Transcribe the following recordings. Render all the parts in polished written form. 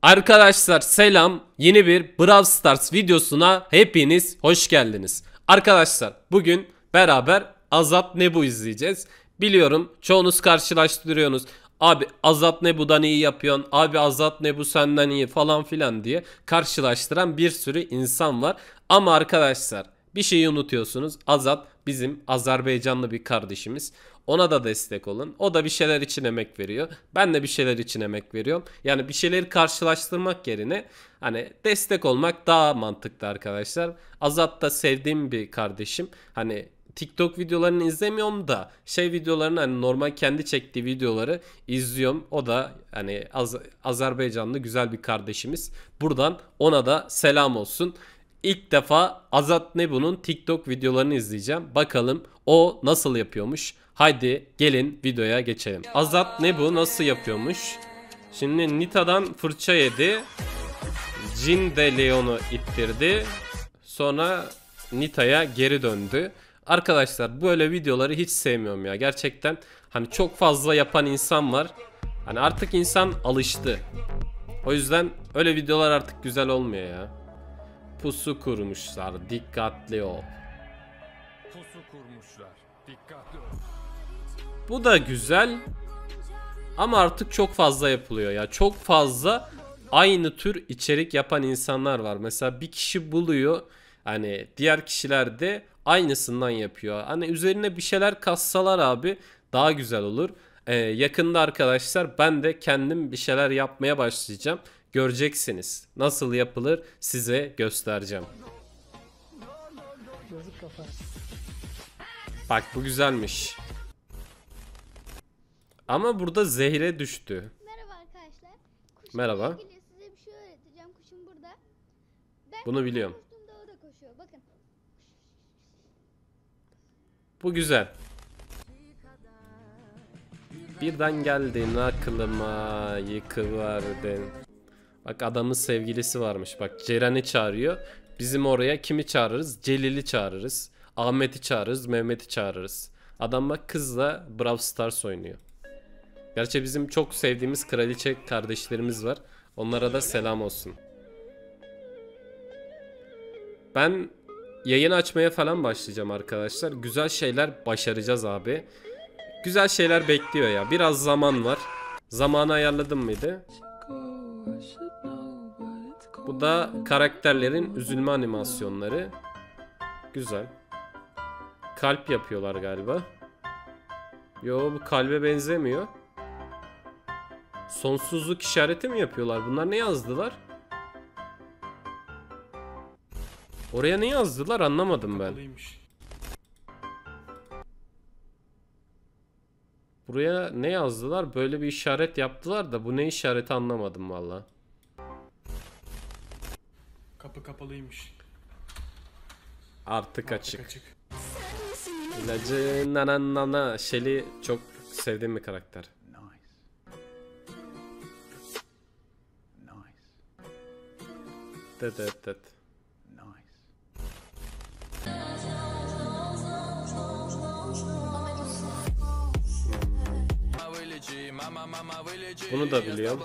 Arkadaşlar selam. Yeni bir Brawl Stars videosuna hepiniz hoş geldiniz. Arkadaşlar bugün beraber Azat Nebu izleyeceğiz. Biliyorum çoğunuz karşılaştırıyorsunuz. Abi Azat Nebu'dan iyi yapıyorsun. Abi Azat Nebu senden iyi falan filan diye karşılaştıran bir sürü insan var. Ama arkadaşlar bir şeyi unutuyorsunuz. Azat bizim Azerbaycanlı bir kardeşimiz. Ona da destek olun. O da bir şeyler için emek veriyor. Ben de bir şeyler için emek veriyorum. Yani bir şeyleri karşılaştırmak yerine hani destek olmak daha mantıklı arkadaşlar. Azat da sevdiğim bir kardeşim. Hani TikTok videolarını izlemiyorum da videolarını hani normal kendi çektiği videoları izliyorum. O da hani Azerbaycanlı güzel bir kardeşimiz. Buradan ona da selam olsun. İlk defa Azat Nebu'nun TikTok videolarını izleyeceğim. Bakalım o nasıl yapıyormuş. Haydi gelin videoya geçelim. Azat Nebu nasıl yapıyormuş? Şimdi Nita'dan fırça yedi. Jin de Leon'u ittirdi. Sonra Nita'ya geri döndü. Arkadaşlar böyle videoları hiç sevmiyorum ya. Gerçekten hani çok fazla yapan insan var. Hani artık insan alıştı. O yüzden öyle videolar artık güzel olmuyor ya. Pusu kurmuşlar. Dikkatli ol. Pusu kurmuşlar. Dikkatli ol. Bu da güzel. Ama artık çok fazla yapılıyor ya. Çok fazla aynı tür içerik yapan insanlar var. Mesela bir kişi buluyor. Hani diğer kişiler de aynısından yapıyor. Hani üzerine bir şeyler kassalar abi daha güzel olur. Yakında arkadaşlar ben de kendim bir şeyler yapmaya başlayacağım. Göreceksiniz. Nasıl yapılır size göstereceğim. Bak bu güzelmiş. Ama burada zehre düştü. Merhaba arkadaşlar. Kuşumla Merhaba. ilgili size bir şey öğreteceğim. Kuşum burada. Ben Bunu biliyorum. koştuğumda o da koşuyor. Bakın. Bu güzel. Birden geldin aklıma yıkıverdin. Bak adamın sevgilisi varmış. Bak Ceren'i çağırıyor. Bizim oraya kimi çağırırız? Celil'i çağırırız. Ahmet'i çağırırız. Mehmet'i çağırırız. Adam bak kızla Brawl Stars oynuyor. Gerçi bizim çok sevdiğimiz kraliçe kardeşlerimiz var. Onlara da selam olsun. Ben yayın açmaya falan başlayacağım arkadaşlar. Güzel şeyler başaracağız abi. Güzel şeyler bekliyor ya. Biraz zaman var. Zamanı ayarladım mıydı? Bu da karakterlerin üzülme animasyonları. Güzel. Kalp yapıyorlar galiba. Yo bu kalbe benzemiyor. Sonsuzluk işareti mi yapıyorlar? Bunlar ne yazdılar? Oraya ne yazdılar anlamadım ben. Kapalıymış. Buraya ne yazdılar? Böyle bir işaret yaptılar da bu ne işareti anlamadım valla. Kapı kapalıymış. Artık açık. Açık. İlacı nananana. Shelly çok sevdiğim bir karakter. Det. Bunu da biliyorum.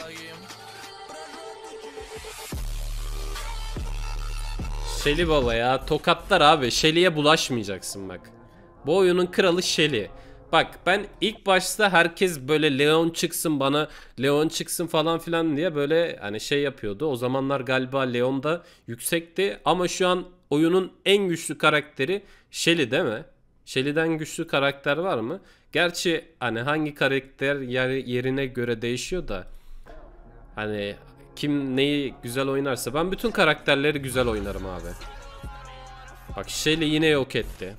Shelly baba ya tokatlar abi. Shelly'ye bulaşmayacaksın bak. Bu oyunun kralı Shelly. Bak ben ilk başta herkes böyle Leon çıksın bana Leon çıksın falan filan diye böyle hani yapıyordu. O zamanlar galiba Leon da yüksekti ama şu an oyunun en güçlü karakteri Shelly değil mi? Shelly'den güçlü karakter var mı? Gerçi hani hangi karakter yerine göre değişiyor da hani kim neyi güzel oynarsa ben bütün karakterleri güzel oynarım abi. Bak Shelly yine yok etti.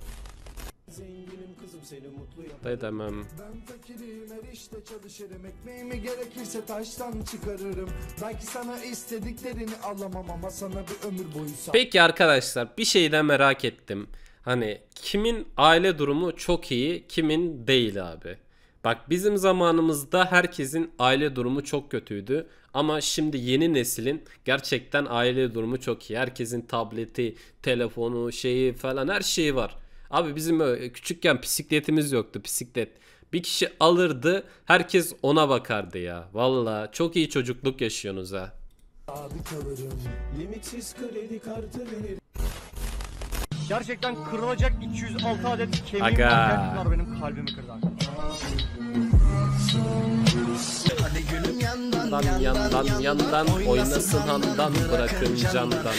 Demem. Ben fakirim her işte çalışırım. Ekmeğimi gerekirse taştan çıkarırım. Belki sana istediklerini alamam ama sana bir ömür boyu Peki arkadaşlar bir şey de merak ettim. Hani kimin aile durumu çok iyi, kimin değil abi. Bak bizim zamanımızda herkesin aile durumu çok kötüydü. Ama şimdi yeni neslin gerçekten aile durumu çok iyi. Herkesin tableti, telefonu, falan her şeyi var. Abi bizim küçükken bisikletimiz yoktu, bisiklet. Bir kişi alırdı, herkes ona bakardı ya. Valla çok iyi çocukluk yaşıyorsunuz ha. Abi kalırım. Limitsiz kredi kartı veririm. Gerçekten kırılacak 206 adet kemiğim Aga. var. Bunlar benim kalbimi kırdı. Yandan oynasın handan bırakın candan.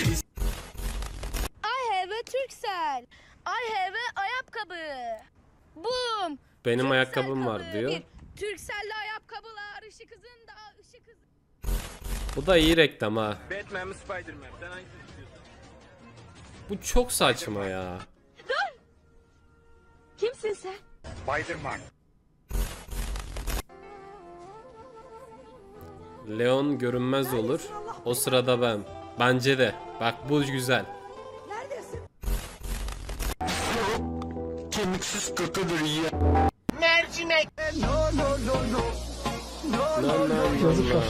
I have a Turkcell. I have a ayakkabı. Boom. Benim Turkcell ayakkabım var kabı. diyor. Bir Turkcell'li ayakkabılar ışık hızında ışık hızı. Bu da iyi reklam ha. Batman mi Spiderman? Sen hangisini istiyorsun? Bu çok saçma ya. Kimsin sen? Spiderman. Leon görünmez olur. O sırada ben. Bence de. Bak bu güzel. Kemiksiz kakadır ya. No, no, no.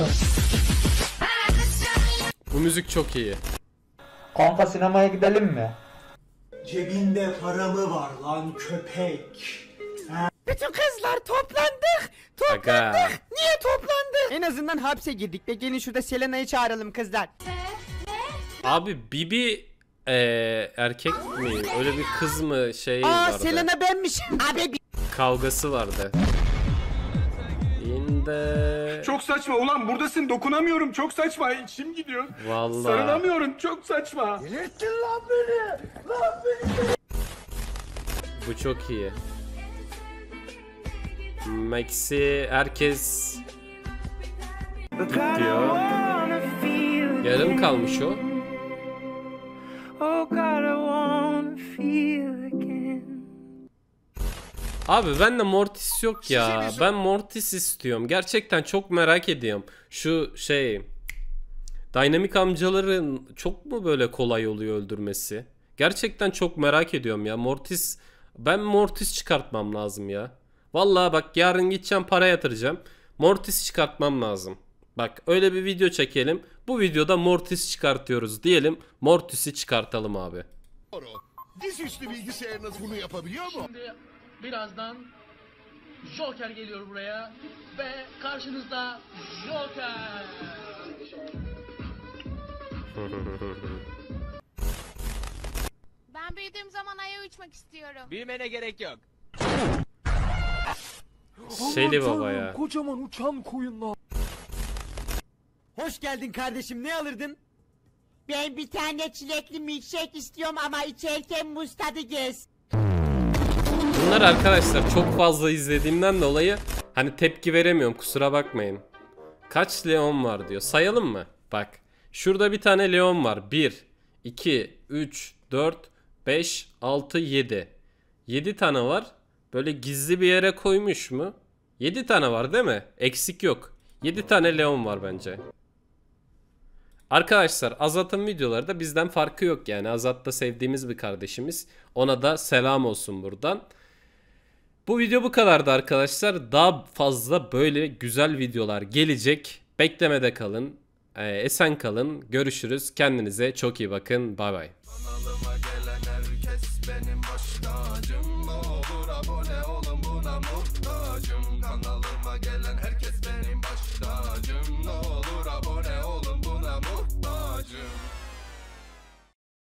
Bu müzik çok iyi. Kanka sinemaya gidelim mi? Cebinde para mı var lan köpek? Bütün kızlar toplandık. Aga. Niye toplandık? En azından hapse girdik ve gelin şurada Selena'yı çağıralım kızlar. Abi Bibi erkek mi? Öyle bir kız mı şey Aa vardı. Selena benmişim. Abi Kavgası vardı. İnde. Çok saçma ulan buradasın dokunamıyorum çok saçma içim gidiyor. Vallahi. Sarılamıyorum çok saçma. Bu çok iyi. Maxi herkes diyor. Yarım kalmış o. Abi bende Mortis yok ya. Ben Mortis istiyorum. Gerçekten çok merak ediyorum. Şu şey Dynamic amcaların çok mu böyle kolay oluyor öldürmesi? Gerçekten çok merak ediyorum ya. Mortis, ben Mortis çıkartmam lazım ya. Vallahi bak yarın gideceğim para yatıracağım. Mortis çıkartmam lazım. Bak öyle bir video çekelim. Bu videoda Mortis çıkartıyoruz diyelim. Mortis'i çıkartalım abi. Dizüstü bilgisayarınız bunu yapabiliyor mu? Birazdan Joker geliyor buraya ve karşınızda Joker. Ben büyüdüğüm zaman aya uçmak istiyorum. Büyümene gerek yok. Şeyli baba ya. Kocaman uçan koyunlar. Hoş geldin kardeşim, ne alırdın? Ben bir tane çilekli milkshake istiyorum ama içerken muz tadı gez. Bunlar arkadaşlar çok fazla izlediğimden dolayı hani tepki veremiyorum, kusura bakmayın. Kaç Leon var diyor. Sayalım mı? Bak. Şurada bir tane Leon var. 1, 2, 3, 4, 5, 6, 7. 7 tane var. Böyle gizli bir yere koymuş mu? 7 tane var değil mi? Eksik yok. 7 tane Leon var bence. Arkadaşlar Azat'ın videoları da bizden farkı yok yani. Azat da sevdiğimiz bir kardeşimiz. Ona da selam olsun buradan. Bu video bu kadardı arkadaşlar. Daha fazla böyle güzel videolar gelecek. Beklemede kalın. Esen kalın. Görüşürüz. Kendinize çok iyi bakın. Bay bay.